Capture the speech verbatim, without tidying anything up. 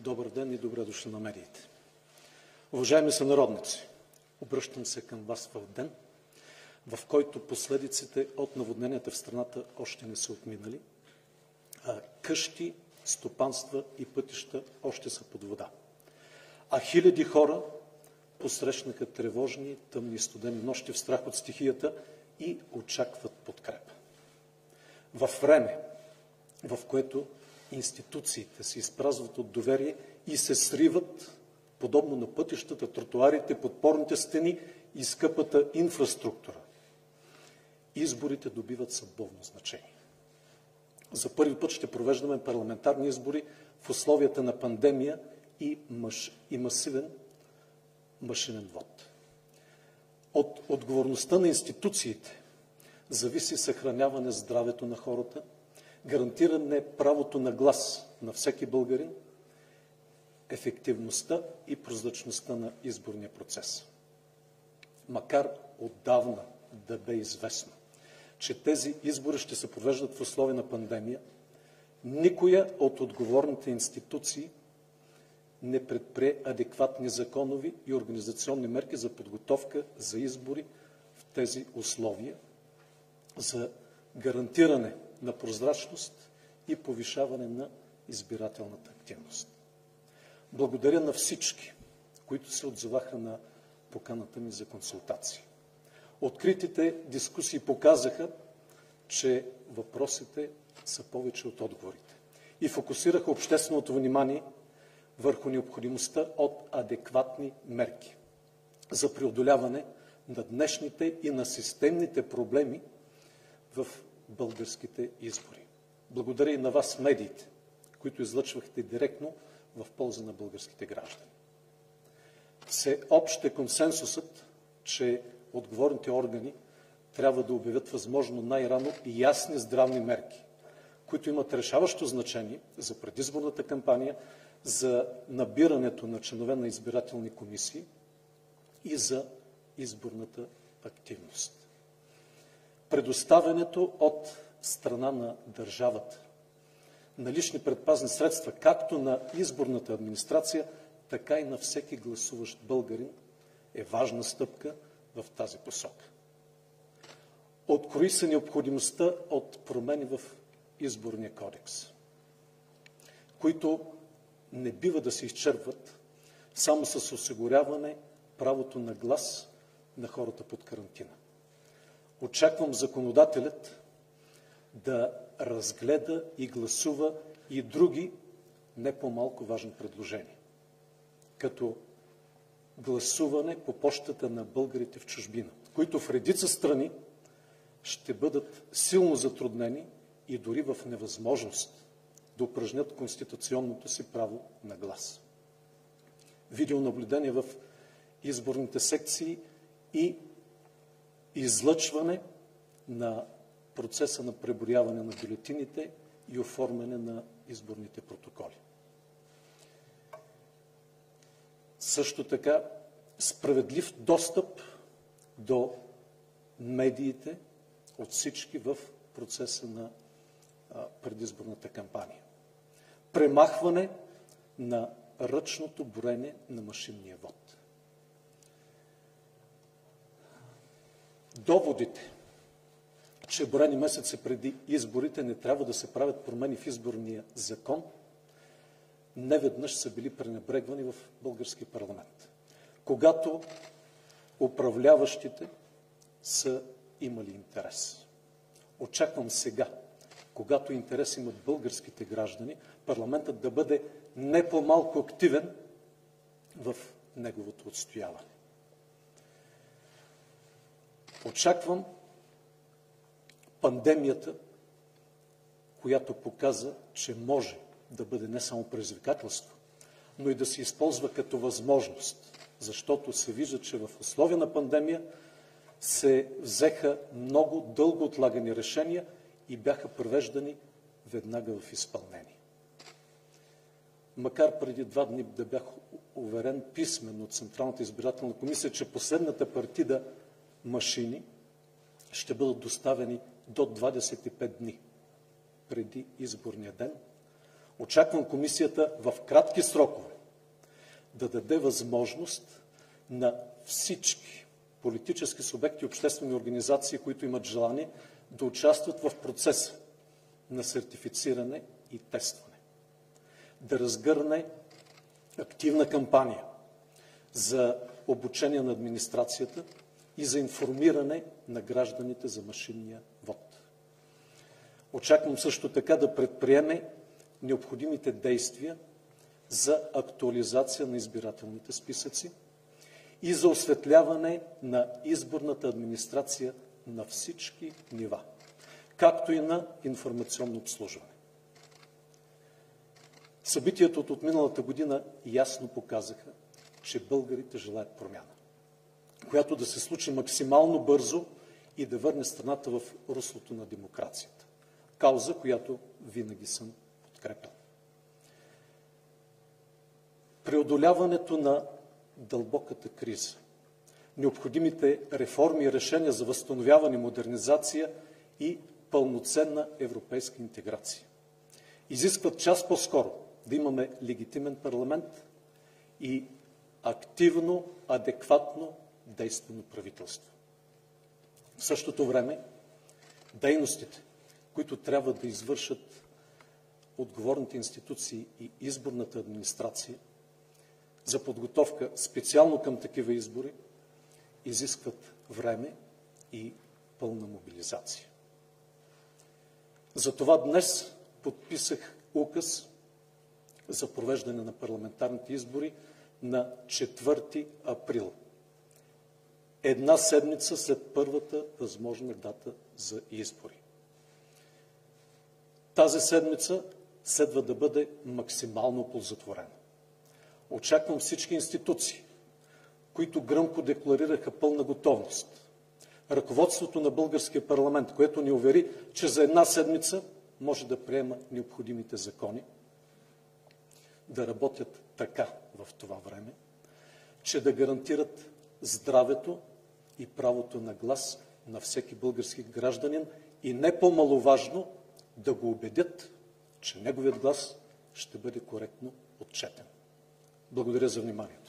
Добър ден и добре дошли на медиите. Уважаеми сънародници, обръщам се към вас в ден, в който последиците от наводненията в страната още не са отминали, а къщи, стопанства и пътища още са под вода. А хиляди хора посрещнаха тревожни, тъмни и студени нощи в страх от стихията и очакват подкрепа. Във време, в което институциите се изпразват от доверие и се сриват, подобно на пътищата, тротоарите, подпорните стени и скъпата инфраструктура, изборите добиват съдбовно значение. За първи път ще провеждаме парламентарни избори в условията на пандемия и, маш... и масивен машинен вод. От отговорността на институциите зависи съхраняване здравето на хората, гарантиране правото на глас на всеки българин, ефективността и прозрачността на изборния процес. Макар отдавна да бе известно, че тези избори ще се провеждат в условия на пандемия, никоя от отговорните институции не предприе адекватни законови и организационни мерки за подготовка за избори в тези условия, за гарантиране на прозрачност и повишаване на избирателната активност. Благодаря на всички, които се отзоваха на поканата ми за консултации. Откритите дискусии показаха, че въпросите са повече от отговорите и фокусираха общественото внимание върху необходимостта от адекватни мерки за преодоляване на днешните и на системните проблеми в българските избори. Благодаря и на вас, медиите, които излъчвахте директно в полза на българските граждани. Всеобщ е консенсусът, че отговорните органи трябва да обявят възможно най-рано и ясни здравни мерки, които имат решаващо значение за предизборната кампания, за набирането на членове на избирателни комисии и за изборната активност. Предоставянето от страна на държавата на лични предпазни средства, както на изборната администрация, така и на всеки гласуващ българин, е важна стъпка в тази посока. Открои се необходимостта от промени в изборния кодекс, които не бива да се изчерпват само с осигуряване правото на глас на хората под карантина. Очаквам законодателят да разгледа и гласува и други не по-малко важни предложения, като гласуване по пощата на българите в чужбина, които в редица страни ще бъдат силно затруднени и дори в невъзможност да упражнят конституционното си право на глас. Видеонаблюдение в изборните секции и излъчване на процеса на преброяване на бюлетините и оформяне на изборните протоколи. Също така справедлив достъп до медиите от всички в процеса на предизборната кампания. Премахване на ръчното броене на машинния вод. Доводите, че броени месеци преди изборите не трябва да се правят промени в изборния закон, неведнъж са били пренебрегвани в български парламент, когато управляващите са имали интерес. Очаквам сега, когато интерес имат българските граждани, парламентът да бъде не по-малко активен в неговото отстояване. Очаквам пандемията, която показа, че може да бъде не само предизвикателство, но и да се използва като възможност, защото се вижда, че в условия на пандемия се взеха много дълго отлагани решения и бяха провеждани веднага в изпълнение. Макар преди два дни да бях уверен писмено от Централната избирателна комисия, че последната партида машини ще бъдат доставени до двадесет и пет дни преди изборния ден, Очаквам комисията в кратки срокове да даде възможност на всички политически субекти и обществени организации, които имат желание, да участват в процеса на сертифициране и тестване. Да разгърне активна кампания за обучение на администрацията и за информиране на гражданите за машинния вод. Очаквам също така да предприеме необходимите действия за актуализация на избирателните списъци и за осветляване на изборната администрация на всички нива, както и на информационно обслужване. Събитията от миналата година ясно показаха, че българите желаят промяна, която да се случи максимално бързо и да върне страната в руслото на демокрацията. Кауза, която винаги съм подкрепял. Преодоляването на дълбоката криза, необходимите реформи и решения за възстановяване, модернизация и пълноценна европейска интеграция изискват час по-скоро да имаме легитимен парламент и активно, адекватно действено правителство. В същото време, дейностите, които трябва да извършат отговорните институции и изборната администрация за подготовка специално към такива избори, изискват време и пълна мобилизация. Затова днес подписах указ за провеждане на парламентарните избори на четвърти април. Една седмица след първата възможна дата за избори. Тази седмица следва да бъде максимално оползотворена. Очаквам всички институции, които гръмко декларираха пълна готовност. Ръководството на българския парламент, което ни увери, че за една седмица може да приема необходимите закони, да работят така в това време, че да гарантират здравето и правото на глас на всеки български гражданин и не по-маловажно да го убедят, че неговият глас ще бъде коректно отчетен. Благодаря за вниманието.